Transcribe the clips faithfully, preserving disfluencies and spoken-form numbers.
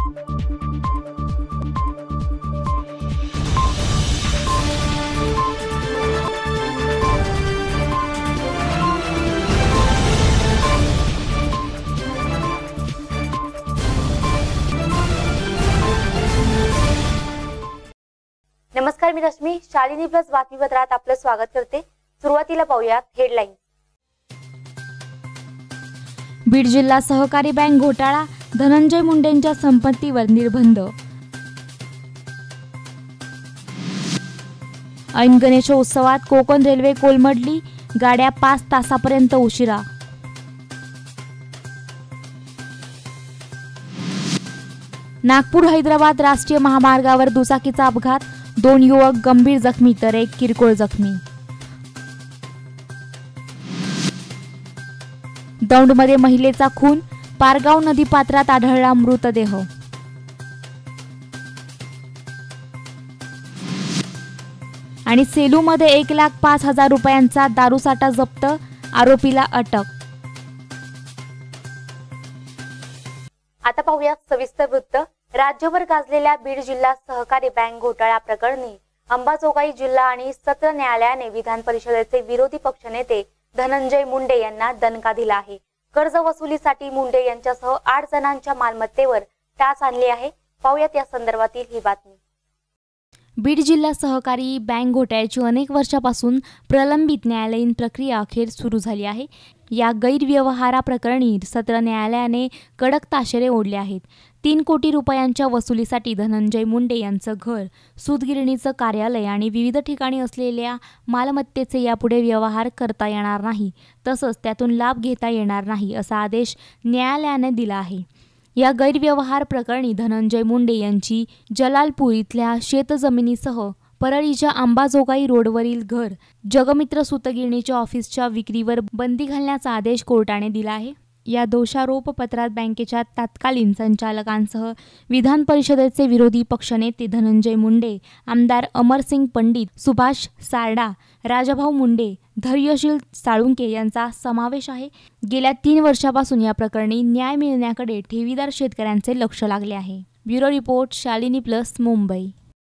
नमस्कार, मी रश्मी. शालिनी प्लस बातमीपत्रात आपलं स्वागत करते. सुरुवातीला पाहूयात हेडलाईन. बीड जिल्हा सहकारी बँक घोटाळा, धनंजय मुंडेंच्या संपत्तीवर निर्बंध. ऐन गणेशोत्सवात कोकण रेल्वे कोलमडली, गाड्या पाच तासापर्यंत उशिरा. नागपूर हैदराबाद राष्ट्रीय महामार्गावर दुचाकीचा अपघात, दोन युवक गंभीर जखमी तर एक किरकोळ जखमी. दौंडमध्ये महिलेचा खून, पारगाव नदीपात्रात आढळला मृतदेह. आणि सेलूमध्ये एक लाख पाच हजार रुपयांचा दारूसाठा जप्त, आरोपीला अटक. आता पाहूया सविस्तर वृत्त. राज्यभर गाजलेल्या बीड जिल्हा सहकारी बँक घोटाळा प्रकरणी अंबाजोगाई जिल्हा आणि सत्र न्यायालयाने विधान परिषदेचे विरोधी पक्षनेते धनंजय मुंडे यांना दणका दिला आहे. कर्ज वसुलीसाठी मुंडे यांच्यासह आठ जणांच्या मालमत्तेवर टाच आणली आहे. पाहूयात या संदर्भातील ही बातमी. बीड जिल्हा सहकारी बँक घोटाळ्याची अनेक वर्षापासून प्रलंबित न्यायालयीन प्रक्रिया अखेर सुरू झाली आहे. या गैरव्यवहाराप्रकरणी सत्र न्यायालयाने कडक ताशेरे ओढले आहेत. तीन कोटी रुपयांच्या वसुलीसाठी धनंजय मुंडे यांचं घर, सूतगिरणीचं कार्यालय आणि विविध ठिकाणी असलेल्या मालमत्तेचे यापुढे व्यवहार करता येणार नाही, तसंच त्यातून लाभ घेता येणार नाही असा आदेश न्यायालयाने दिला आहे. या गैरव्यवहार प्रकरणी धनंजय मुंडे यांची जलालपूर इथल्या शेतजमिनीसह परळीच्या अंबाजोगाई रोडवरील घर, जगमित्र सूतगिरणीच्या ऑफिसच्या विक्रीवर बंदी घालण्याचा आदेश कोर्टाने दिला आहे. या दोषारोपपत्रात बँकेच्या तत्कालीन संचालकांसह विधान परिषदेचे विरोधी पक्षनेते धनंजय मुंडे, आमदार अमरसिंग पंडित, सुभाष सारडा, राजाभाऊ मुंडे, धैर्यशील साळुंके यांचा समावेश आहे. गेल्या तीन वर्षापासून या प्रकरणी न्याय मिळण्याकडे ठेवीदार शेतकऱ्यांचे लक्ष लागले आहे. Bureau report, Shalini plus, Mumbai.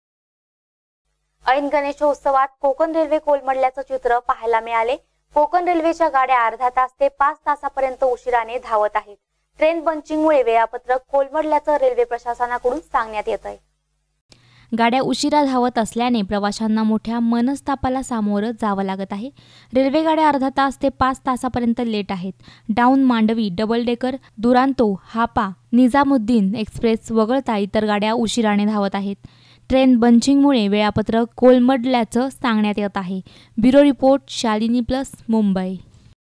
ऐन गणेशोत्सवात कोकण रेल्वे कोलमडल्याचं चित्र पाहायला मिळाले. कोकण रेल्वेच्या गाड्या अर्धा तास ते पाच तासापर्यंत उशिराने धावत आहेत. ट्रेन बंचिंगमुळे वेळापत्रक कोलमडल्याचं रेल्वे प्रशासनाकडून सांगण्यात येत आहे. गाड्या उशिरा धावत असल्याने प्रवाशांना मोठ्या मनस्तापाला सामोरं जावं लागत आहे. रेल्वे गाड्या अर्धा तास ते पाच तासापर्यंत लेट आहेत. Down, Mandavi, double decker, Duronto, Hapa, Nizamuddin express वगळता इतर गाड्या उशिराने धावत आहेत. ट्रेन बंचिंगमुळे वेळापत्रक कोलमडल्याचं सांगण्यात येत आहे. Bureau report, Shalini plus, Mumbai.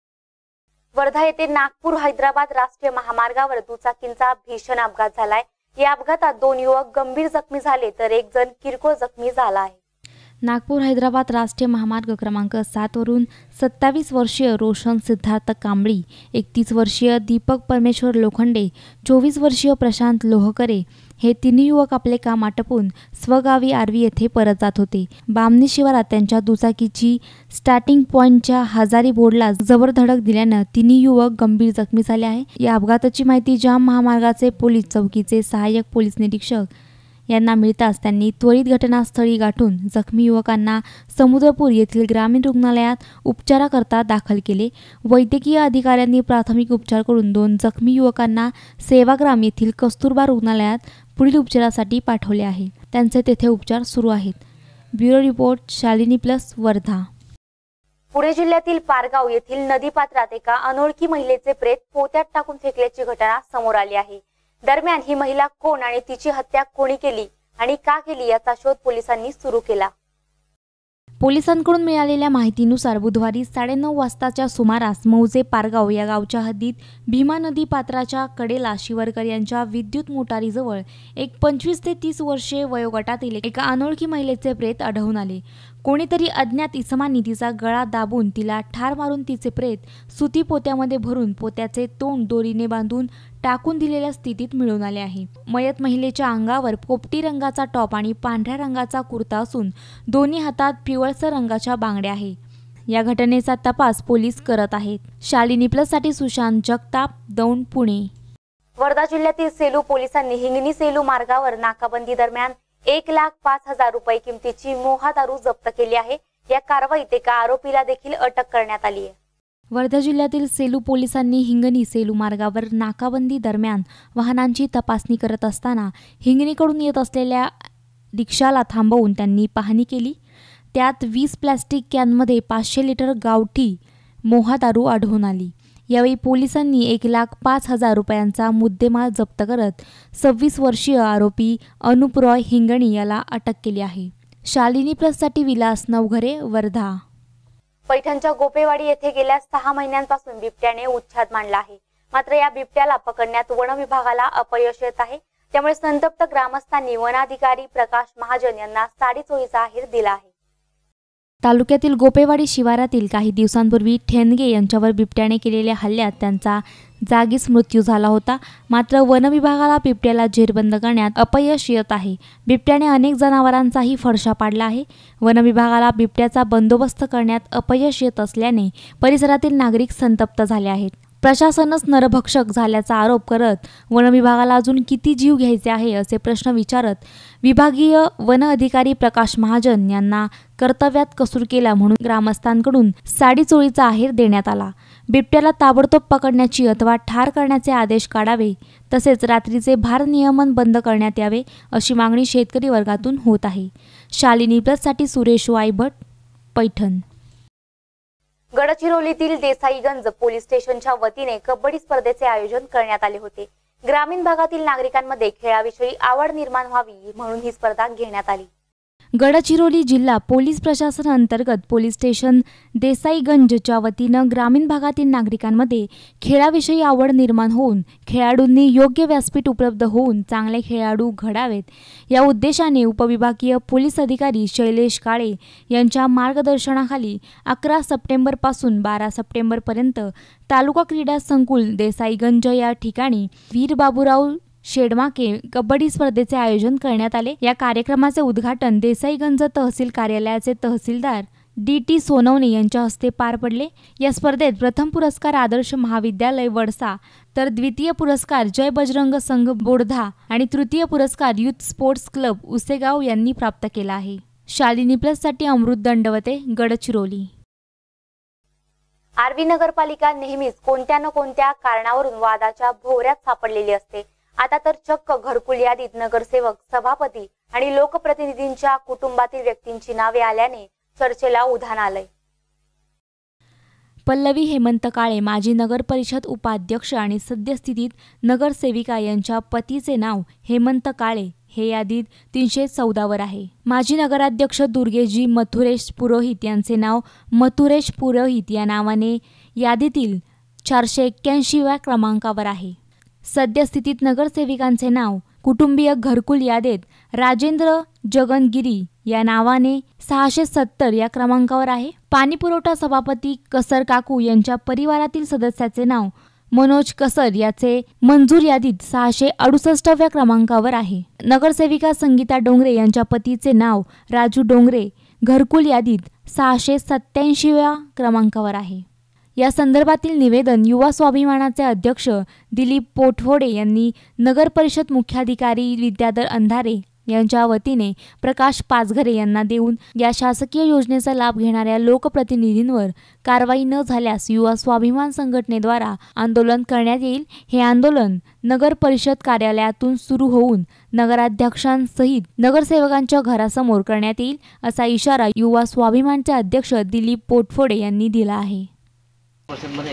Wardha येथे नागपूर हैदराबाद राष्ट्रीय महामार्गावर दुचाकींचा भीषण अपघात झालाय. या अपघातात दोन युवक गंभीर जखमी झाले तर एक जण किरकोळ जखमी झाला आहे. नागपूर हैदराबाद राष्ट्रीय महामार्ग क्रमांक सात वरून सत्तावीस वर्षीय रोशन सिद्धार्थ कांबळी, एकतीस वर्षीय दीपक परमेश्वर लोखंडे, चोवीस वर्षीय प्रशांत लोहकरे हे तिन्ही युवक आपले काम आटपून स्वगावी आर्वी येथे परत जात होते. बामणी शिवारात त्यांच्या दुचाकीची स्टार्टिंग पॉइंटच्या हजारी बोर्डला जबर धडक दिल्यानं तिन्ही युवक गंभीर जखमी झाले आहे. या अपघाताची माहिती जाम महामार्गाचे पोलीस चौकीचे सहाय्यक पोलीस निरीक्षक यांना मिळताच त्यांनी त्वरित घटनास्थळी गाठून जखमी युवकांना समुद्रपूर येथील ग्रामीण रुग्णालयात उपचाराकरता दाखल केले. वैद्यकीय अधिकाऱ्यांनी प्राथमिक उपचार करून दोन जखमी युवकांना सेवाग्राम येथील कस्तुरबा रुग्णालयात पुढील उपचारासाठी पाठवले आहे. त्यांचे तेथे उपचार सुरू आहेत. Bureau report, Shalini plus, Wardha. Pune जिल्ह्यातील पारगाव येथील नदीपात्रात एका अनोळखी महिलेचे प्रेत पोत्यात टाकून फेकल्याची घटना समोर आली आहे. दरम्यान ही महिला कोण आणि तिची हत्या कोणी केली आणि का केली याचा शोध पोलिसांनी सुरू केला. पोलिसांकडून मिळालेल्या माहितीनुसार बुधवारी साडेनऊ वाजताच्या सुमारास मौजे पारगाव या गावच्या हद्दीत भीमा नदी पात्राच्या कडेला शिवरकर यांच्या विद्युत मोटारीजवळ एक पंचवीस ते तीस वर्षे वयोगटातील एका अनोळखी महिलेचे प्रेत आढळून आले. कोणीतरी अज्ञात इसमांनी तिचा गळा दाबून तिला ठार मारून तिचे प्रेत सुती पोत्यामध्ये भरून पोत्याचे तोंड दोरीने बांधून टाकून दिलेल्या स्थितीत मिळून आले आहे. मयत महिलेच्या अंगावर पोपटी रंगाचा टॉप आणि पांढऱ्या रंगाचा कुर्ता असून दोन्ही हातात पिवळसर रंगाच्या बांगड्या आहे. या घटनेचा तपास पोलीस करत आहेत. शालिनी प्लस साठी सुशांत जगताप, दौंड, पुणे. वर्धा जिल्ह्यातील सेलू पोलिसांनी हिंगणी सेलू मार्गावर नाकाबंदी दरम्यान एक लाख पाच हजार रुपये किमतीची मोहा दारू जप्त केली आहे। या कारवाईत एका आरोपीला देखील अटक करण्यात आली आहे। वर्धा जिल्ह्यातील सेलू पोलिसांनी हिंगणी सेलू मार्गावर नाकाबंदी दरम्यान वाहनांची तपासणी करत असताना हिंगणीकडून येत असलेल्या रिक्षाला थांबवून त्यांनी पाहणी केली। त्यात वीस प्लास्टिक कॅनमध्ये पाचशे लिटर गावठी मोहा दारू आढळून आली। यावेळी पोलिसांनी एक लाख पाच हजार रुपयांचा मुद्देमाल जप्त करत सव्वीस वर्षीय आरोपी अनुप रॉय हिंगणी याला अटक केली आहे। शालिनी प्लससाठी विलास नवघरे, वर्धा। पैठणच्या गोपेवाडी येथे गेल्या सहा महिन्यांपासून बिबट्याने उच्छाद मांडला आहे। मात्र या बिबट्याला पकडण्यात वन विभागाला अपयश येत आहे। त्यामुळे संतप्त ग्रामस्थांनी वनाधिकारी प्रकाश महाजन यांना साडीचोळीचा आहेर दिला आहे। तालुक्यातील गोपेवाडी शिवारातील काही दिवसांपूर्वी ठेनगे यांच्यावर बिबट्याने केलेल्या हल्ल्यात त्यांचा जागीच मृत्यू झाला होता। मात्र वन विभागाला बिबट्याला जेरबंद करण्यात अपयश येत आहे। बिबट्याने अनेक जनावरांचाही फडशा पाडला आहे। वन विभागाला बिबट्याचा बंदोबस्त करण्यात अपयश येत असल्याने परिसरातील नागरिक संतप्त झाले आहेत। प्रशासनच नरभक्षक झाल्याचा आरोप करत वन विभागाला अजून किती जीव घ्यायचे आहे असे प्रश्न विचारत विभागीय वन अधिकारी प्रकाश महाजन यांना कर्तव्यात कसूर केला म्हणून ग्रामस्थांकडून साडीचोळीचा आहेर देण्यात आला। बिबट्याला ताबडतोब पकडण्याची अथवा ठार करण्याचे आदेश काढावे, तसेच रात्रीचे भारनियमन बंद करण्यात यावे अशी मागणी शेतकरी वर्गातून होत आहे। शालिनी प्लससाठी सुरेश वायभट, पैठण। गडचिरोलीतील देसाईगंज पोलीस स्टेशनच्या वतीने कबड्डी स्पर्धेचे आयोजन करण्यात आले होते। ग्रामीण भागातील नागरिकांमध्ये खेळाविषयी आवड निर्माण व्हावी म्हणून ही स्पर्धा घेण्यात आली। गडचिरोली जिल्हा पोलीस प्रशासन अंतर्गत पोलीस स्टेशन देसाईगंजच्या वतीनं ग्रामीण भागातील नागरिकांमध्ये खेळाविषयी आवड निर्माण होऊन खेळाडूंनी योग्य व्यासपीठ उपलब्ध होऊन चांगले खेळाडू घडावेत या उद्देशाने उपविभागीय पोलीस अधिकारी शैलेश काळे यांच्या मार्गदर्शनाखाली अकरा सप्टेंबर पासून बारा सप्टेंबर पर्यंत तालुका क्रीडा संकुल देसाईगंज या ठिकाणी वीर बाबूराव शेडमाके कबड्डी स्पर्धेचे आयोजन करण्यात आले। या कार्यक्रमाचे उद्घाटन देसाईगंज तहसील कार्यालयाचे तहसीलदार डी टी सोनवणे यांच्या हस्ते पार पडले। या स्पर्धेत प्रथम पुरस्कार आदर्श महाविद्यालय वडसा, तर द्वितीय पुरस्कार जय बजरंग संघ बोर्धा आणि तृतीय पुरस्कार युथ स्पोर्ट्स क्लब उसेगाव यांनी प्राप्त केला आहे। शालिनी प्लससाठी अमृत दंडवते, गडचिरोली। आर्वी नगरपालिका नेहमीच कोणत्या न कोणत्या कारणावरून वादाच्या भोवऱ्यात सापडलेली असते। आता तर चक्क घरकुल यादीत नगरसेवक, सभापती आणि लोकप्रतिनिधींच्या कुटुंबातील व्यक्तींची नावे आल्याने चर्चेला उधाण आलंय। पल्लवी हेमंत काळे माजी नगर परिषद उपाध्यक्ष आणि सद्यस्थितीत नगरसेविका यांच्या पतीचे नाव हेमंत काळे हे यादीत तीनशे चौदा वर आहे। माजी नगराध्यक्ष दुर्गेशजी मथुरेश पुरोहित यांचे नाव मथुरेश पुरोहित या नावाने यादीतील चारशे एक्क्याऐंशीव्या क्रमांकावर आहे। सद्यस्थितीत नगरसेविकांचे नाव कुटुंबीय घरकुल यादीत राजेंद्र जगनगिरी या नावाने सहाशे सत्तर या क्रमांकावर आहे। पाणीपुरवठा सभापती कसर काकू यांच्या परिवारातील सदस्याचे नाव मनोज कसर याचे मंजूर यादीत सहाशे अडुसष्टव्या क्रमांकावर आहे। नगरसेविका संगीता डोंगरे यांच्या पतीचे नाव राजू डोंगरे घरकुल यादीत सहाशे सत्याऐंशीव्या क्रमांकावर आहे। या संदर्भातील निवेदन युवा स्वाभिमानाचे अध्यक्ष दिलीप पोटफोडे यांनी नगर परिषद मुख्याधिकारी विद्याधर अंधारे यांच्या वतीने प्रकाश पाचघरे यांना देऊन या शासकीय योजनेचा लाभ घेणाऱ्या लोकप्रतिनिधींवर कारवाई न झाल्यास युवा स्वाभिमान संघटनेद्वारा आंदोलन करण्यात येईल। हे आंदोलन नगर परिषद कार्यालयातून सुरू होऊन नगराध्यक्षांसहित नगरसेवकांच्या घरासमोर करण्यात येईल असा इशारा युवा स्वाभिमानचे अध्यक्ष दिलीप पोटफोडे यांनी दिला आहे। परिषदमध्ये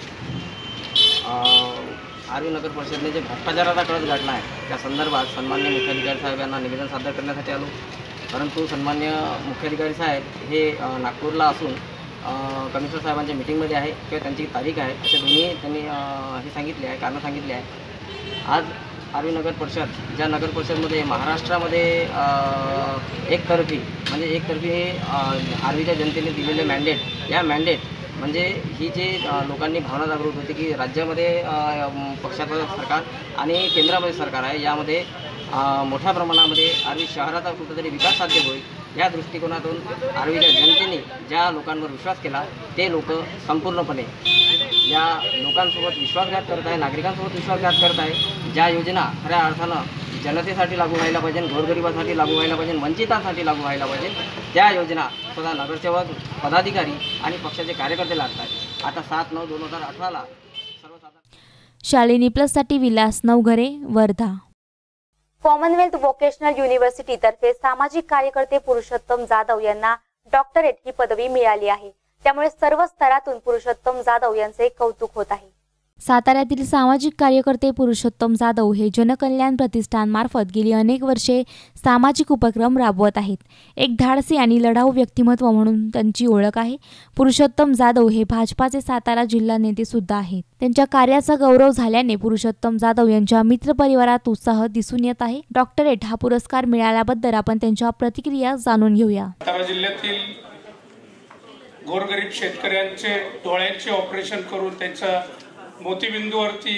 आर्वी नगर परिषदेने जे भ्रष्टाचाराचा कळस गाठला आहे त्या संदर्भात सन्मान्य मुख्याधिकारी साहेबांना निवेदन सादर करण्यासाठी आलो। परंतु सन्मान्य मुख्याधिकारी साहेब हे नागपूरला असून कमिशनर साहेबांच्या मीटिंगमध्ये आहे किंवा त्यांची तारीख आहे असे दोन्ही त्यांनी हे सांगितले आहे, कारणं सांगितले आहे। आज आर्वी नगर परिषद ज्या नगर परिषदमध्ये महाराष्ट्रामध्ये एकतर्फी म्हणजे एकतर्फी हे आर्वीच्या जनतेने दिलेले मॅन्डेट या मॅन्डेट म्हणजे ही जी लोकांनी भावना जागृत होती की राज्यामध्ये पक्षाचं सरकार आणि केंद्रामध्ये सरकार आहे, यामध्ये मोठ्या प्रमाणामध्ये आर्वी शहराचा कुठेतरी विकास साध्य होईल या दृष्टिकोनातून आर्वीच्या जनतेने ज्या लोकांवर विश्वास केला ते लोक संपूर्णपणे ज्या लोकांसोबत विश्वासघात करत आहे, नागरिकांसोबत विश्वासघात करत आहे, ज्या योजना खऱ्या अर्थानं जनतेसाठी लागू व्हायला पाहिजे, गोरगरिबासाठी लागू व्हायला पाहिजे, वंचितांसाठी लागू व्हायला पाहिजे, त्या योजना स्वतः नगरसेवक, पदाधिकारी आणि पक्षाचे कार्यकर्ते लागतात. आता सात नऊ दोन हजार अठराला सर्वसाधारण शालिनी प्लससाठी विलास नवघरे, वर्धा. कॉमनवेल्थ व्होकेशनल युनिव्हर्सिटीतर्फे सामाजिक कार्यकर्ते पुरुषोत्तम जाधव यांना डॉक्टरेट ही पदवी मिळाली आहे. त्यामुळे सर्व स्तरातून पुरुषोत्तम जाधव यांचे कौतुक होत आहे. साताऱ्यातील सामाजिक कार्यकर्ते पुरुषोत्तम जाधव हे जनकल्याण प्रतिष्ठानमार्फत गेली अनेक वर्षे सामाजिक उपक्रम राबवत आहेत. एक धाडसी आणि लढाऊ व्यक्तिमत्व म्हणून त्यांची ओळख आहे. पुरुषोत्तम जाधव हे भाजपाचे सातारा जिल्हा नेते सुद्धा आहेत. त्यांच्या कार्याचा गौरव झाल्याने पुरुषोत्तम जाधव यांच्या मित्रपरिवारात उत्साह दिसून येत आहे. डॉक्टरेट हा पुरस्कार मिळाल्याबद्दल आपण त्यांच्या प्रतिक्रिया जाणून घेऊया. सातारा जिल्ह्यातील गोरगरीब शेतकऱ्यांचे डोळ्यांचे ऑपरेशन करून त्यांच्या मोतीबिंदूवरती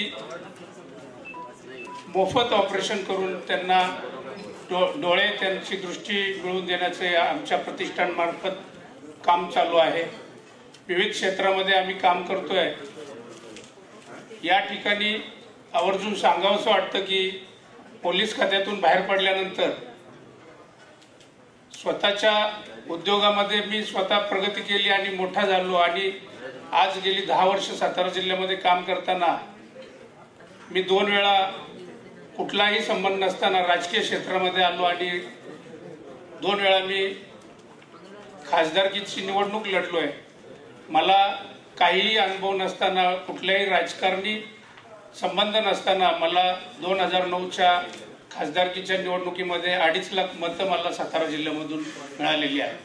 मोफत ऑपरेशन करून त्यांना डो डोळे त्यांची दृष्टी मिळवून देण्याचे आमच्या प्रतिष्ठानमार्फत काम चालू आहे. विविध क्षेत्रामध्ये आम्ही काम करतोय. या ठिकाणी आवर्जून सांगावंसं वाटतं की पोलीस खात्यातून बाहेर पडल्यानंतर स्वतःच्या उद्योगामध्ये मी स्वतः प्रगती केली आणि मोठा झालो आणि आज गेली दहा वर्ष सातारा जिल्ह्यामध्ये काम करताना मी दोन वेळा कुठलाही संबंध नसताना राजकीय क्षेत्रामध्ये आलो आणि दोन वेळा मी खासदारकीची निवडणूक लढलोय. मला काहीही अनुभव नसताना, कुठल्याही राजकारणी संबंध नसताना मला दोन हजार नऊच्या खासदारकीच्या निवडणुकीमध्ये अडीच लाख मतं मला सातारा जिल्ह्यामधून मिळालेली आहे.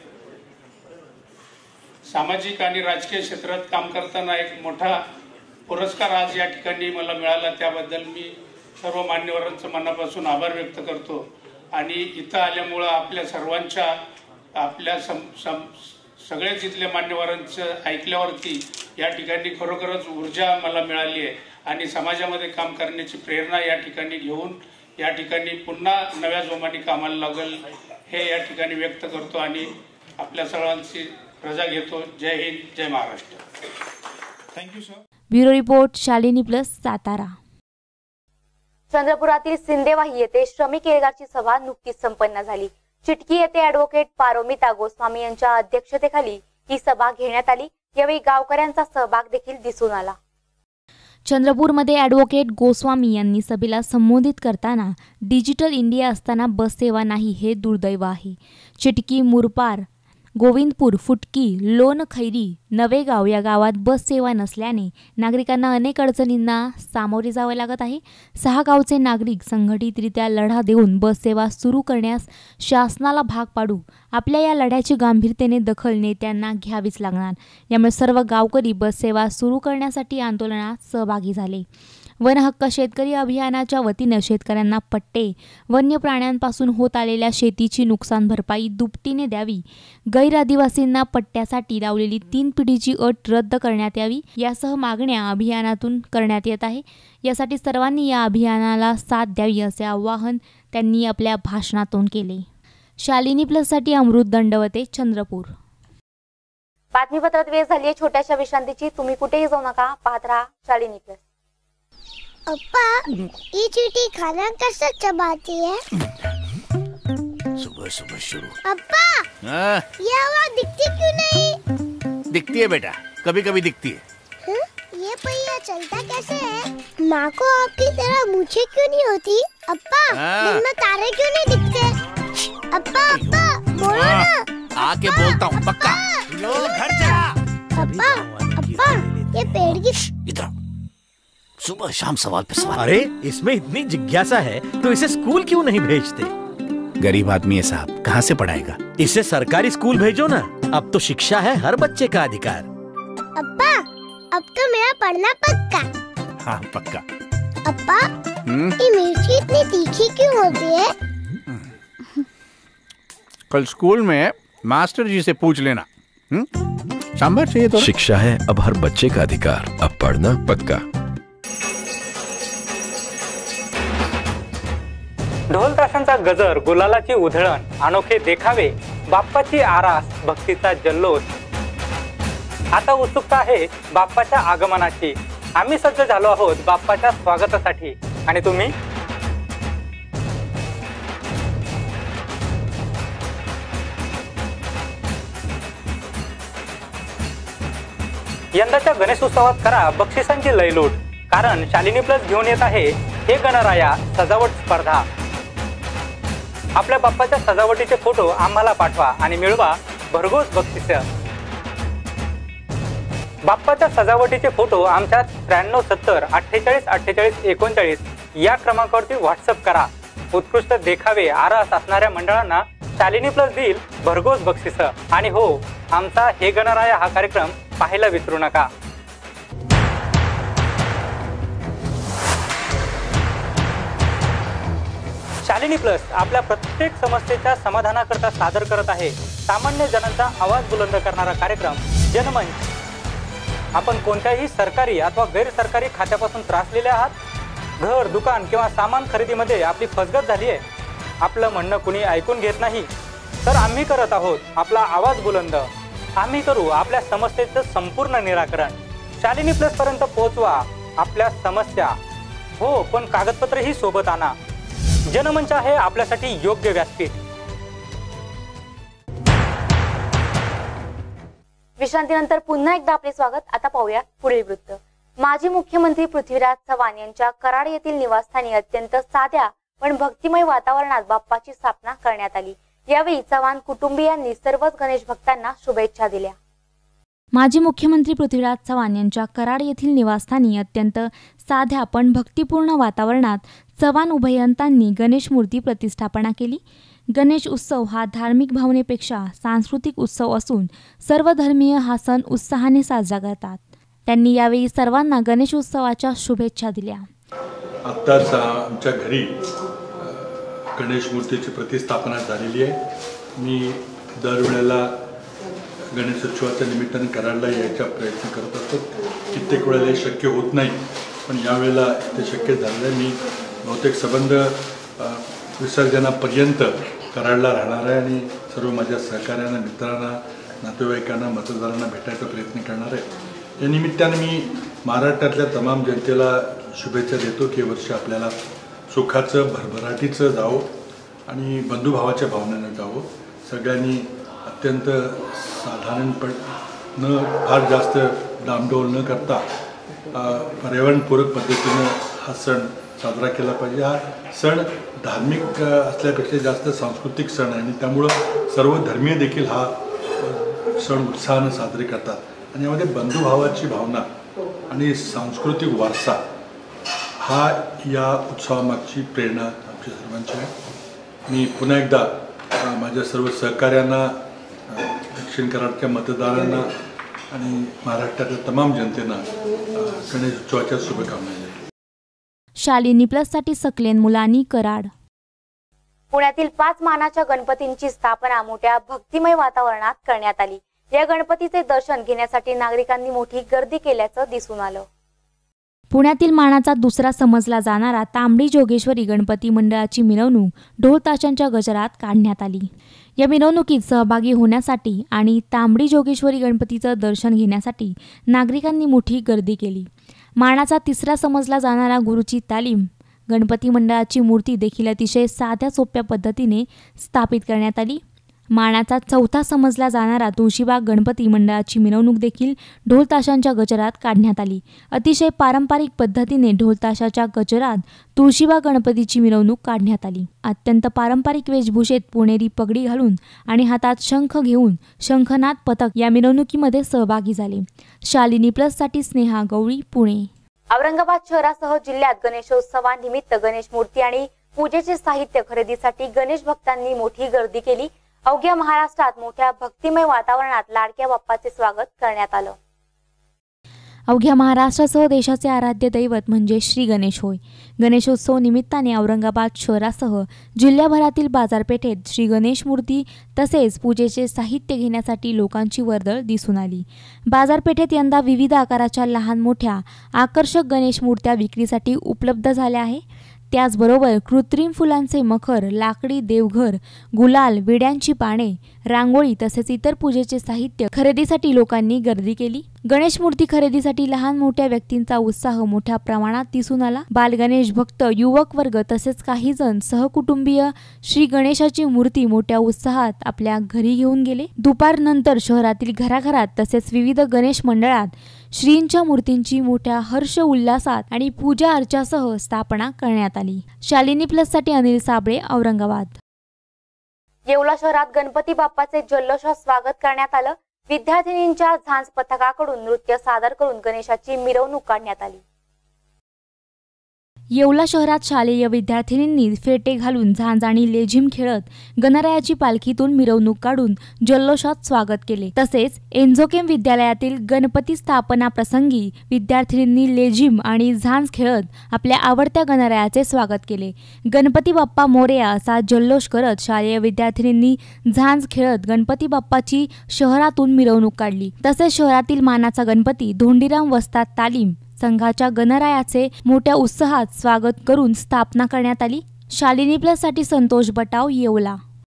सामाजिक आणि राजकीय क्षेत्रात काम करताना एक मोठा पुरस्कार आज या ठिकाणी मला मिळाला. त्याबद्दल मी सर्व मान्यवरांचं मनापासून आभार व्यक्त करतो. आणि इथं आल्यामुळं आपल्या सर्वांच्या आपल्या सम सम सगळेच इथल्या मान्यवरांचं ऐकल्यावरती या ठिकाणी खरोखरच ऊर्जा मला मिळाली आहे आणि समाजामध्ये काम करण्याची प्रेरणा या ठिकाणी घेऊन या ठिकाणी पुन्हा नव्या जोमाने कामाला लागेल हे या ठिकाणी व्यक्त करतो आणि आपल्या सर्वांची रजा घेतो. जय हिंद, जय Maharashtra. Thank you sir. Bureau report, Shalini plus, Satara. चंद्रपुरातील सिंदेवाही येथे श्रमिक एल्गारची सभा नुकतीच संपन्न झाली. चिटकी येथे ॲडव्होकेट पारोमिता गोस्वामी यांच्या अध्यक्षतेखाली ही सभा घेण्यात आली. यावेळी गावकऱ्यांचा सहभाग देखील दिसून आला. चंद्रपूरमध्ये ॲडव्होकेट गोस्वामी यांनी सभेला संबोधित करताना डिजिटल इंडिया असताना बस सेवा नाही हे दुर्दैव आहे. चिटकी, मुरपार, गोविंदपूर, फुटकी, लोण, खैरी, नवेगाव या गावात बस सेवा नसल्याने नागरिकांना अनेक अडचणींना सामोरे जावे लागत आहे. सहा गावचे नागरिक संघटितरित्या लढा देऊन बस सेवा सुरू करण्यास शासनाला भाग पाडू. आपल्या या लढ्याची गांभीर्याने दखल नेत्यांना घ्यावीच लागणार. यामुळे सर्व गावकरी बस सेवा सुरू करण्यासाठी आंदोलनात सहभागी झाले. वन हक्क शेतकरी अभियानाच्या वतीनं शेतकऱ्यांना पट्टे, वन्य प्राण्यांपासून होत आलेल्या शेतीची नुकसान भरपाई दुपटीने द्यावी, गैर आदिवासींना पट्ट्यासाठी लावलेली तीन पिढीची अट रद्द करण्यात यावी यासह मागण्या अभियानातून करण्यात येत आहे. यासाठी सर्वांनी या अभियानाला साथ द्यावी असे आवाहन त्यांनी आपल्या भाषणातून केले. शालिनी प्लससाठी अमृत दंडवते, चंद्रपूर. बातमीपत्रात वेळ झाली आहे छोट्याशा विश्रांतीची. तुम्ही कुठेही जाऊ नका, पाहत राहा शालिनी प्लस. अप्पा, ये चींटी खाना कैसे चबाती है? सुबह सुबह शुरू। अप्पा, हाँ? ये आवाज दिखती क्यों नहीं? दिखती है बेटा, कभी कभी दिखती है। हुँ? ये पहिया चलता कैसे है? माँ को आपकी तरह मूछें क्यों नहीं होती? अप्पा, हाँ? दिन में तारे क्यों नहीं दिखते? अप्पा, अप्पा, बोलो ना। आके बोलता हूँ पक्का। लो घर चला। अप्पा, अप्पा, ये पेड़ की इधर सुबह शाम सवाल पे सवाल। अरे इसमें इतनी जिज्ञासा है तो इसे स्कूल क्यों नहीं भेजते? गरीब आदमी है साहब, कहाँ से पढ़ाएगा? इसे सरकारी स्कूल भेजो ना। अब तो शिक्षा है हर बच्चे का अधिकार। अप्पा, अब तो मेरा पढ़ना पक्का। हाँ पक्का। अप्पा, ये मिर्ची इतनी तीखी क्यों होती है? कल स्कूल में मास्टर जी से पूछ लेना। सांभर चाहिए तो? शिक्षा है अब हर बच्चे का अधिकार, अब पढ़ना पक्का। ढोल ताशांचा गजर, गुलालाची उधळण, अनोखे देखावे, बाप्पाची आरास, भक्तीचा जल्लोष आता उत्सुकता आहे बाप्पाच्या आगमनाची. आम्ही सज्ज झालो आहोत बाप्पाच्या स्वागतासाठी. आणि तुम्ही? यंदाच्या गणेशोत्सवात करा बक्षिसांची लयलूट, कारण शालिनी प्लस घेऊन येत आहे हे गणराया सजावट स्पर्धा. आपल्या बाप्पाच्या सजावटीचे फोटो आम्हाला पाठवा आणि मिळवा भरघोस बक्षिस. बाप्पाच्या सजावटीचे फोटो आमच्या त्र्याण्णव सत्तर अठ्ठेचाळीस अठ्ठेचाळीस एकोणचाळीस या क्रमांकावरती व्हॉट्सअप करा. उत्कृष्ट देखावे आरास असणाऱ्या मंडळांना शालिनी प्लस देईल भरघोस बक्षिस. आणि हो, आमचा हे गणराया हा कार्यक्रम पाहायला विसरू नका. शालिनी प्लस आपल्या प्रत्येक समस्येच्या समाधानाकरता सादर करत आहे सामान्य जनांचा आवाज बुलंद करणारा कार्यक्रम जनमंच. आपण कोणत्याही सरकारी अथवा गैरसरकारी खात्यापासून त्रासलेले आहात? घर, दुकान किंवा सामान खरेदीमध्ये आपली फसगत झाली आहे? आपलं म्हणणं कुणी ऐकून घेत नाही? तर आम्ही करत आहोत आपला आवाज बुलंद. आम्ही करू आपल्या समस्येचं संपूर्ण निराकरण. शालिनी प्लस पर्यंत पोहोचवा आपल्या समस्या. हो, पण कागदपत्रही सोबत आणा. जनमंच आहे आपल्यासाठी योग्य व्यासपीठ. विश्रांतीनंतर पुन्हा एकदा आपले स्वागत. आता पाहूया पुढील वृत्त. माजी मुख्यमंत्री पृथ्वीराज चव्हाण यांच्या कराड येथील निवासस्थानी अत्यंत साध्या पण भक्तिमय वातावरणात बाप्पाची स्थापना करण्यात आली. यावेळी चव्हाण कुटुंबियांनी सर्वच गणेश भक्तांना शुभेच्छा दिल्या. माजी मुख्यमंत्री पृथ्वीराज चव्हाण यांच्या कराड येथील निवासस्थानी अत्यंत साध्या पण भक्तिपूर्ण वातावरणात चव्हाण उभयंतांनी गणेश मूर्ती प्रतिष्ठापना केली. गणेश उत्सव हा धार्मिक भावनेपेक्षा सांस्कृतिक उत्सव असून सर्व धर्मीय हा सण उत्साहाने साजरा करतात. त्यांनी यावेळी सर्वांना गणेश उत्सवाच्या शुभेच्छा दिल्या. आत्ताच आमच्या घरी गणेश मूर्तीची प्रतिष्ठापना झालेली आहे. मी दरवेळेला गणेशोत्सवाच्या निमित्ताने कराडला यायचा प्रयत्न करत असतो. कित्येक वेळेला हे शक्य होत नाही, पण यावेळेला ते शक्य झालेलं आहे. मी बहुतेक संबंध विसर्जनापर्यंत कराडला राहणार आहे आणि सर्व माझ्या सहकाऱ्यांना, मित्रांना, नातेवाईकांना, मतदारांना भेटायचा प्रयत्न करणार आहे. या निमित्ताने मी महाराष्ट्रातल्या तमाम जनतेला शुभेच्छा देतो की वर्ष आपल्याला सुखाचं, भरभराटीचं जावो आणि बंधुभावाच्या भावनेनं जावो. सगळ्यांनी अत्यंत साधारणपण न फार जास्त डामडोल न करता पर्यावरणपूरक पद्धतीनं हा सण साजरा केला पाहिजे. हा सण धार्मिक असल्यापेक्षा जास्त सांस्कृतिक सण आहे आणि त्यामुळं सर्व धर्मीय देखील हा सण उत्साहानं साजरे करतात. आणि यामध्ये बंधुभावाची भावना आणि सांस्कृतिक वारसा हा या उत्सवामागची प्रेरणा आमच्या सर्वांची आहे. मी पुन्हा एकदा माझ्या सर्व सहकाऱ्यांना, दक्षिण कराडच्या मतदारांना आणि महाराष्ट्रातल्या तमाम जनतेना गणेश उत्सवाच्या शुभकामना देतो. शालिनी प्लससाठी सकलेन मुलांनी, कराड. पुण्यातील पाच मानाच्या गणपतींची स्थापना मोठ्या भक्तिमय वातावरणात करण्यात आली. या गणपतीचे दर्शन घेण्यासाठी नागरिकांनी मोठी गर्दी केल्याचं दिसून आलं. पुण्यातील मानाचा दुसरा समजला जाणारा तांबडी जोगेश्वरी गणपती मंडळाची मिरवणूक ढोल ताशांच्या गजरात काढण्यात आली. या मिरवणुकीत सहभागी होण्यासाठी आणि तांबडी जोगेश्वरी गणपतीचं दर्शन घेण्यासाठी नागरिकांनी मोठी गर्दी केली. मानाचा तिसरा समजला जाणारा गुरुची तालीम गणपती मंडळाची मूर्ती देखील अतिशय साध्या सोप्या पद्धतीने स्थापित करण्यात आली. मानाचा चौथा समजला जाणारा तुळशीबाग गणपती मंडळाची मिरवणूक देखील ढोल ताशांच्या गजरात काढण्यात आली. अतिशय पारंपरिक पद्धतीने ढोल ताशाच्या गजरात तुळशीबाग गणपतीची मिरवणूक काढण्यात आली. अत्यंत पारंपरिक वेशभूषेत पुणेरी पगडी घालून आणि हातात शंख घेऊन शंखनाद पथक या मिरवणुकीमध्ये सहभागी झाले. शालिनी प्लससाठी स्नेहा गवळी, पुणे. औरंगाबाद शहरासह जिल्ह्यात गणेशोत्सवानिमित्त गणेश मूर्ती आणि पूजेचे साहित्य खरेदीसाठी गणेश भक्तांनी मोठी गर्दी केली. अवघ्या महाराष्ट्रात मोठ्या भक्तिमय वातावरणात लाडक्या बाप्पाचे स्वागत करण्यात आलं. अवघ्या महाराष्ट्रासह देशाचे आराध्य दैवत म्हणजे श्री गणेश होय. गणेशोत्सव निमित्ताने औरंगाबाद शहरासह जिल्ह्याभरातील बाजारपेठेत श्री गणेश मूर्ती तसेच पूजेचे साहित्य घेण्यासाठी लोकांची वर्दळ दिसून आली. बाजारपेठेत यंदा विविध आकाराच्या लहान मोठ्या आकर्षक गणेश मूर्त्या विक्रीसाठी उपलब्ध झाल्या आहे. त्याचबरोबर कृत्रिम फुलांचे मखर, लाकडी देवघर, गुलाल, विड्यांची पाने, रांगोळी तसेच इतर पूजेचे साहित्य खरेदीसाठी लोकांनी गर्दी केली. गणेश मूर्ती खरेदीसाठी लहान मोठ्या व्यक्तींचा उत्साह मोठ्या प्रमाणात दिसून आला. बालगणेश भक्त, युवक वर्ग तसेच काही जण सहकुटुंबीय श्री गणेशाची मूर्ती मोठ्या उत्साहात आपल्या घरी घेऊन गेले. दुपारनंतर शहरातील घराघरात तसेच विविध गणेश मंडळात श्रींच्या मूर्तींची मोठ्या हर्ष उल्हासात आणि पूजा अर्चासह स्थापना करण्यात आली. शालिनी प्लस साठी अनिल साबळे, औरंगाबाद. येवला शहरात गणपती बाप्पाचे जल्लोषात स्वागत करण्यात आलं. विद्यार्थिनींच्या झांज पथकाकडून नृत्य सादर करून गणेशाची मिरवणूक काढण्यात आली. येवला शहरात शालेय विद्यार्थिनींनी फेटे घालून झांज आणि लेझिम खेळत गणरायाची पालखीतून मिरवणूक काढून जल्लोषात स्वागत केले. तसेच एन्झोकेम विद्यालयातील गणपती स्थापना प्रसंगी विद्यार्थिनींनी लेझिम आणि झांज खेळत आपल्या आवडत्या गणरायाचे स्वागत केले. गणपती बाप्पा मोरया असा जल्लोष करत शालेय विद्यार्थिनींनी झांज खेळत गणपती बाप्पाची शहरातून मिरवणूक काढली. तसेच शहरातील मानाचा गणपती धोंडीराम वस्ताद तालीम संघाच्या गणरायाचे मोठ्या उत्साहात स्वागत करून स्थापना करण्यात आली. शालिनी प्लस साठी संतोष बटाव, येवला.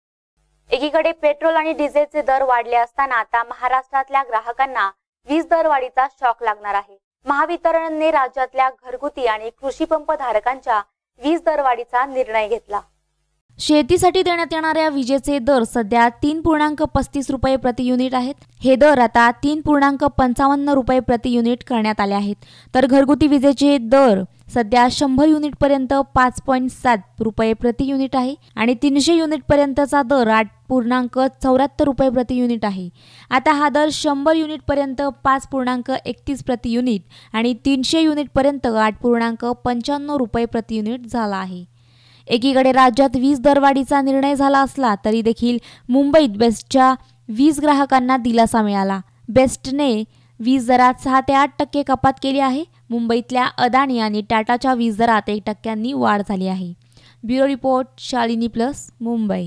एकीकडे पेट्रोल आणि डिझेलचे दर वाढले असताना आता महाराष्ट्रातल्या ग्राहकांना वीज दरवाढीचा शॉक लागणार आहे. महावितरणने राज्यातल्या घरगुती आणि कृषी पंप धारकांच्या वीज दरवाढीचा निर्णय घेतला. शेतीसाठी देण्यात येणाऱ्या विजेचे दर सध्या तीन पूर्णांक पस्तीस रुपये प्रति युनिट आहेत. हे दर आता तीन पूर्णांक पंचावन्न रुपये प्रति युनिट करण्यात आले आहेत. तर घरगुती विजेचे दर सध्या शंभर युनिट पर्यंत पाच पॉईंट सात रुपये प्रति युनिट आहे आणि तीनशे युनिट पर्यंतचा दर आठ पूर्णांक चौऱ्याहत्तर रुपये प्रति युनिट आहे. आता हा दर शंभर युनिट पर्यंत पाच पूर्णांक एकतीस प्रति युनिट आणि तीनशे युनिट पर्यंत आठ पूर्णांक पंच्याण्णव रुपये प्रति युनिट झाला आहे. एकीकडे राज्यात वीज दरवाढीचा निर्णय झाला असला तरी देखील मुंबईत बेस्टच्या वीज ग्राहकांना दिलासा मिळाला. बेस्टने वीज दरात सहा ते आठ टक्के कपात केली आहे. मुंबईतल्या अदानी आणि टाटाच्या वीज दरात एक टक्क्यांनी वाढ झाली आहे. Bureau report, Shalini plus, Mumbai.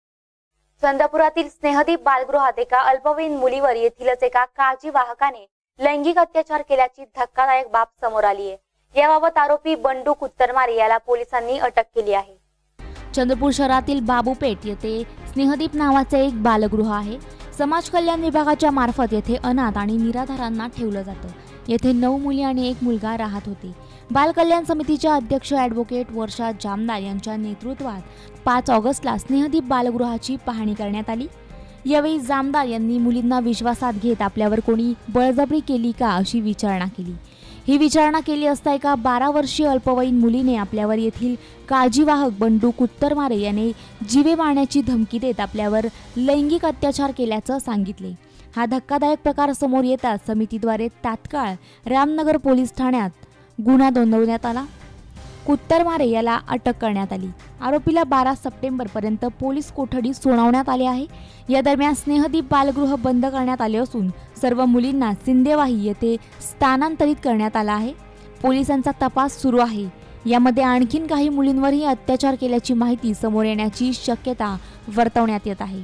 चंद्रपुरातील स्नेहदीप बालगृहात एका अल्पवयीन मुलीवर येथीलच एका काळजी वाहकाने लैंगिक अत्याचार केल्याची धक्कादायक बाब समोर आली आहे. याबाबत आरोपी बंडू कुत्तरमारे याला पोलिसांनी अटक केली आहे. चंद्रपूर शहरातील बाबूपेठ येथे स्नेहदीप नावाचे एक बालगृह आहे. समाज कल्याण विभागाच्या मार्फत येथे अनाथ आणि निराधारांना ठेवलं जातं. येथे नऊ मुली आणि एक मुलगा राहत होते. बाल कल्याण समितीच्या अध्यक्ष ॲडव्होकेट वर्षा जामदार यांच्या नेतृत्वात पाच ऑगस्टला स्नेहदीप बालगृहाची पाहणी करण्यात आली. यावेळी जामदार यांनी मुलींना विश्वासात घेत आपल्यावर कोणी बळजबरी केली का अशी विचारणा केली. ही विचारणा केली असता एका बारा वर्षीय अल्पवयीन मुलीने आपल्यावर येथील काळजीवाहक बंडू कुत्तरमारे याने जीवे मारण्याची धमकी देत आपल्यावर लैंगिक अत्याचार केल्याचं सांगितले. हा धक्कादायक प्रकार समोर येताच समितीद्वारे तात्काळ रामनगर पोलीस ठाण्यात गुन्हा नोंदवण्यात आला. कुत्तरमारे याला अटक करण्यात आली. आरोपीला बारा सप्टेंबर पर्यंत पोलीस कोठडी सुनावण्यात आली आहे. या दरम्यान स्नेहदीप बालगृह बंद करण्यात आले असून सर्व मुलींना सिंदेवाही येथे स्थानांतरित करण्यात आला आहे. पोलिसांचा तपास सुरू आहे. यामध्ये आणखीन काही मुलींवरही अत्याचार केल्याची माहिती समोर येण्याची शक्यता वर्तवण्यात येत आहे.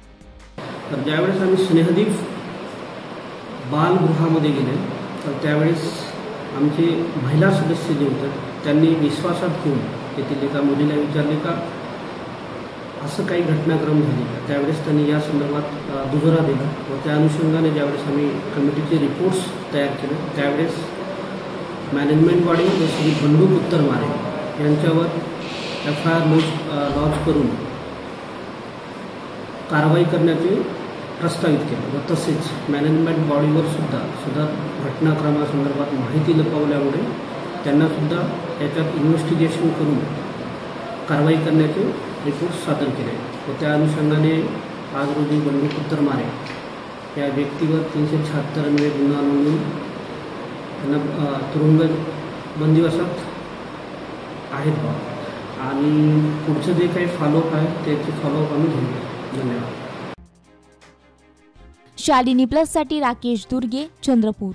तर ज्यावेळेस आम्ही स्नेहदीप बालगृहामध्ये गेले तर त्यावेळेस आमचे महिला सदस्य जे होते त्यांनी विश्वासात घेऊन तेथील एका मुलीला विचारले का असं काही घटनाक्रम झाली का. त्यावेळेस त्यांनी या संदर्भात दुजोरा दिला व त्या अनुषंगाने ज्यावेळेस आम्ही कमिटीचे रिपोर्ट्स तयार केले त्यावेळेस मॅनेजमेंट बॉडी व श्री बंडू कुत्तरमारे यांच्यावर F I R launch launch करून कारवाई करण्याचे प्रस्तावित केलं व तसेच मॅनेजमेंट बॉडीवर सुद्धा सुद्धा घटनाक्रमासंदर्भात माहिती लपवल्यामुळे त्यांनासुद्धा याच्यात इन्व्हेस्टिगेशन करून कारवाई करण्याचे रिपोर्ट सादर केले व त्या अनुषंगाने आज रोजी बंडू कुत्तरमारे या व्यक्तीवर तीनशे शहात्तर अन्वये गुन्हा नोंदवून त्यांना तुरुंग बंदिवासात आहेत बा आणि पुढचं जे काही फॉलोअप आहे त्याची फॉलोअप आम्ही घेऊया. धन्यवाद. शालिनी प्लस साठी राकेश दुर्गे, चंद्रपूर.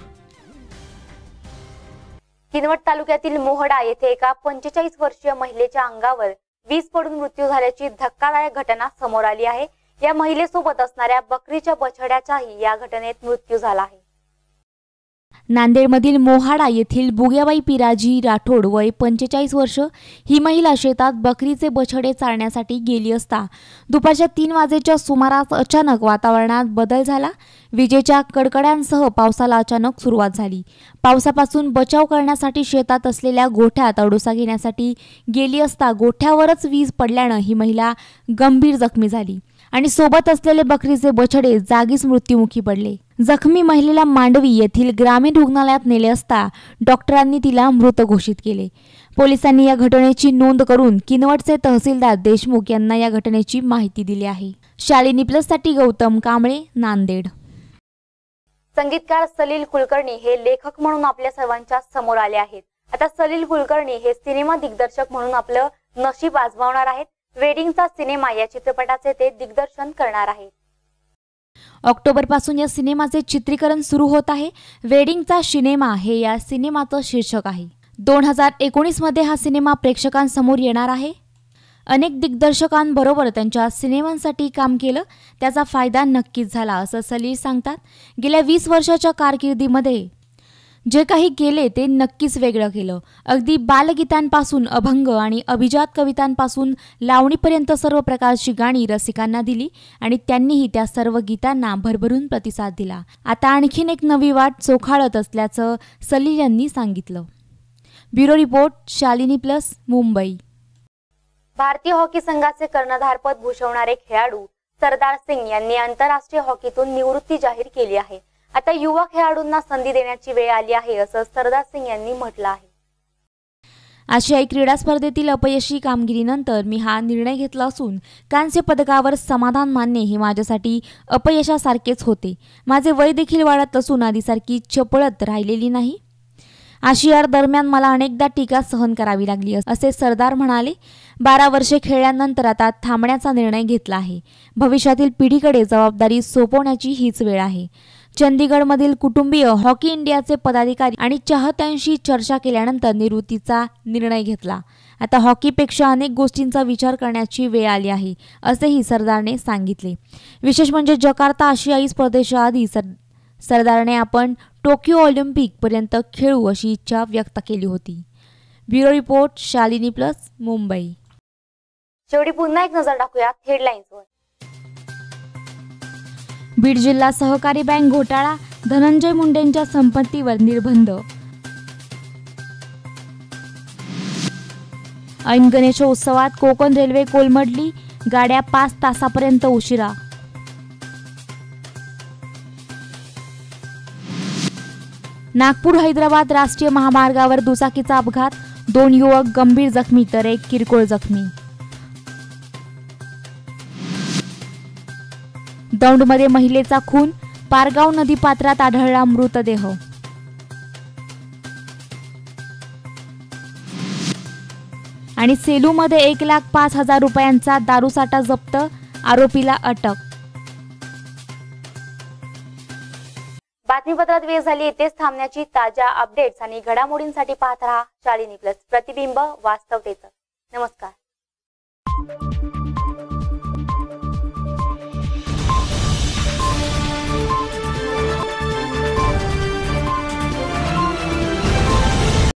किनवट तालुक्यातील मोहडा येथे एका पंचेचाळीस वर्षीय महिलेच्या अंगावर वीज पडून मृत्यू झाल्याची धक्कादायक घटना समोर आली आहे. या महिलेसोबत असणाऱ्या बकरीच्या बछड्याचाही या घटनेत मृत्यू झाला आहे. नांदेडमधील मोहाडा येथील बुग्याबाई पिराजी राठोड वय पंचेचाळीस वर्ष ही महिला शेतात बकरीचे बछडे चारण्यासाठी गेली असता दुपारच्या तीन वाजेच्या सुमारास अचानक वातावरणात बदल झाला. विजेच्या कडकड्यांसह पावसाला अचानक सुरुवात झाली. पावसापासून बचाव करण्यासाठी शेतात असलेल्या गोठ्यात अडोसा घेण्यासाठी गेली असता गोठ्यावरच वीज पडल्यानं ही महिला गंभीर जखमी झाली आणि सोबत असलेले बकरीचे बछडे जागीच मृत्युमुखी पडले. जखमी महिलेला मांडवी येथील ग्रामीण रुग्णालयात नेले असता डॉक्टरांनी तिला मृत घोषित केले. पोलिसांनी या घटनेची नोंद करून किनवटचे तहसीलदार देशमुख यांना या घटनेची माहिती दिली आहे. शालिनी प्लस साठी गौतम कांबळे, नांदेड. संगीतकार सलील कुलकर्णी हे लेखक म्हणून आपल्या सर्वांच्या समोर आले आहेत. आता सलील कुलकर्णी हे सिनेमा दिग्दर्शक म्हणून आपलं नशीब आजमावणार आहेत. वेडिंगचा सिनेमा या चित्रपटाचे ते दिग्दर्शन करणार आहेत. ऑक्टोबर पासून या सिनेमाचे चित्रीकरण सुरू होत आहे. वेडिंगचा सिनेमा हे या सिनेमाचं शीर्षक आहे. दोन हजार एकोणीस मध्ये हा सिनेमा प्रेक्षकांसमोर येणार आहे. अनेक दिग्दर्शकांबरोबर त्यांच्या सिनेमांसाठी काम केलं, त्याचा फायदा नक्कीच झाला असं सलील सांगतात. गेल्या वीस वर्षाच्या कारकिर्दीमध्ये जे काही केले ते नक्कीच वेगळं केलं. अगदी बालगीतांपासून अभंग आणि अभिजात कवितांपासून लावणीपर्यंत सर्व प्रकारची गाणी रसिकांना दिली आणि त्यांनीही त्या सर्व गीतांना भरभरून प्रतिसाद दिला. आता आणखीन एक नवी वाट चोखाळत असल्याचं सलील यांनी सांगितलं. Bureau report, Shalini plus, Mumbai. भारतीय हॉकी संघाचे कर्णधारपद भूषवणारे खेळाडू सरदार सिंग यांनी आंतरराष्ट्रीय हॉकीतून निवृत्ती जाहीर केली आहे. आता युवा खेळाडूंना संधी देण्याची वेळ आली आहे असं सरदार सिंग यांनी म्हटलं आहे. आशियाई क्रीडा स्पर्धेतील अपयशी कामगिरीनंतर मी हा निर्णय घेतला असून कांस्य पदकावर समाधान मानणे हे माझ्यासाठी अपयशासारखेच होते. माझे वय देखील वाढत असून आधीसारखी चपळत राहिलेली नाही. आशिया दरम्यान मला अनेकदा टीका सहन करावी लागली असे सरदार म्हणाले. बारा वर्षे खेळल्यानंतर आता थांबण्याचा निर्णय घेतला आहे. भविष्यातील पिढीकडे जबाबदारी सोपवण्याची हीच वेळ आहे. चंदीगडमधील कुटुंबीय, हॉकी इंडियाचे पदाधिकारी आणि चाहत्यांशी चर्चा केल्यानंतर निवृत्तीचा निर्णय घेतला. आता हॉकीपेक्षा अनेक गोष्टींचा विचार करण्याची वेळ आली आहे असेही सरदारने सांगितले. विशेष म्हणजे जकार्ता आशियाई स्पर्धेच्या आधी सर सरदारने आपण टोकियो ऑलिम्पिक पर्यंत खेळू अशी इच्छा व्यक्त केली होती. Bureau report, Shalini plus, Mumbai. शेवटी पुन्हा एक नजर टाकूया हेडलाईन्सवर. बीड जिल्हा सहकारी बँक घोटाळा, धनंजय मुंडेंच्या संपत्तीवर निर्बंध. ऐन गणेशोत्सवात कोकण रेल्वे कोलमडली, गाड्या पाच तासापर्यंत उशिरा. नागपूर हैदराबाद राष्ट्रीय महामार्गावर दुचाकीचा अपघात, दोन युवक गंभीर जखमी तर एक किरकोळ जखमी. दौंडमध्ये महिलेचा खून, पारगाव नदीपात्रात आढळला मृतदेह. आणि सेलूमध्ये एक लाख पाच हजार रुपयांचा दारूसाठा जप्त, आरोपीला अटक. बातमीपत्रात वेळ झाली येथेच थांबण्याची. ताज्या अपडेट्स आणि घडामोडींसाठी पाहत रहा शालिनी प्लस, प्रतिबिंब वास्तवतेचं. नमस्कार.